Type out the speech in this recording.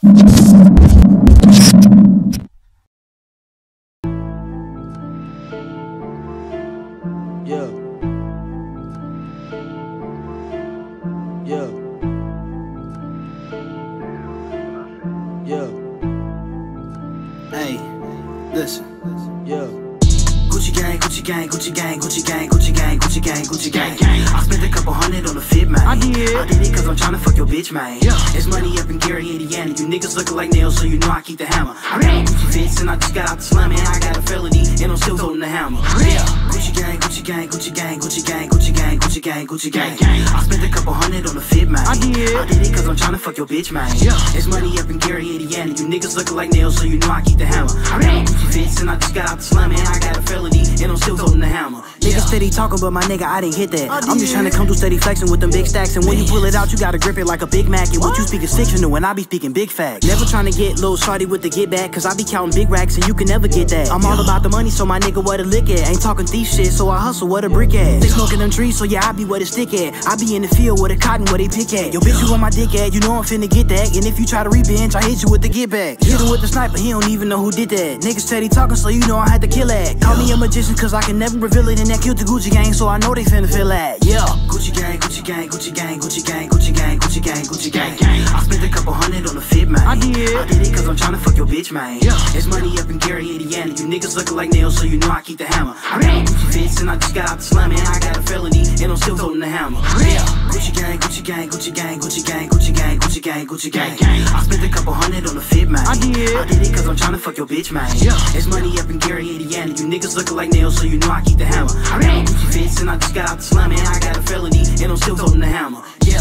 Yeah. Yeah. Yeah. Hey, listen. Yeah. Gucci gang, Gucci gang, Gucci gang, Gucci gang, Gucci gang, Gucci gang, Gucci gang. I spent a couple hundred on the fit, man. I did it cause I'm tryna fuck your bitch, man. Yeah. It's money up in Gary, Indiana. You niggas looking like nails, so you know I keep the hammer. I got Gucci fits and I just got out the slum, and I got a felony and I'm still holding the hammer. Yeah. Gucci gang, Gucci gang, Gucci gang, Gucci gang, Gucci gang, Gucci gang, Gucci gang. I spent a couple hundred on the fit, man. I did it cause I'm tryna fuck your bitch, man. Yeah. It's money up in Gary, Indiana. You niggas looking like nails, so you know I keep the hammer. I got Gucci fits and I just got out the slum, and I got a felony and I'm still holding the hammer. Niggas steady talking, but my nigga, I didn't hit that. I'm just tryna come through steady flexing with them big stacks. And when you pull it out, you gotta grip it like a Big Mac. And what you speak is fictional, and I be speaking big facts. Never tryna get little shorty with the get back, cause I be counting big racks, and you can never get that. I'm all about the money, so my nigga, what a lick at. Ain't talking thief shit, so I hustle, what a brick at. They smoking them trees, so yeah, I be where the stick at. I be in the field with a cotton, where they pick at. Yo, bitch, you on my dick at, you know I'm finna get that. And if you try to revenge, I hit you with the get back. Hit him with the sniper, he don't even know who did that. Niggas steady talking, so you know I had to kill that. Call me a magician, cause I can never reveal it, and that killed the Gucci gang, so I know they finna feel that. Yeah. Gucci gang, Gucci gang, Gucci gang, Gucci gang, Gucci gang, Gucci gang, Gucci gang. I spent a couple hundred on the fit, man. I did it cause I'm tryna fuck your bitch, man. Yeah. It's money up in Gary, Indiana. You niggas looking like nails, so you know I keep the hammer. I got Gucci fits and I just got out the slum, and I got a felony and I'm still holding the hammer. Yeah. Gucci gang, Gucci gang, Gucci gang, Gucci gang, Gucci gang, Gucci gang, Gucci gang. I spent a couple hundred on the fit, man. I did it cause I'm tryna fuck your bitch, man. Yeah. It's money up in Gary, Indiana. You niggas looking like nails, so you know I keep the hammer. I got Gucci fits and I just got out the slum, and I got a felony and I'm still holding the hammer. Yeah.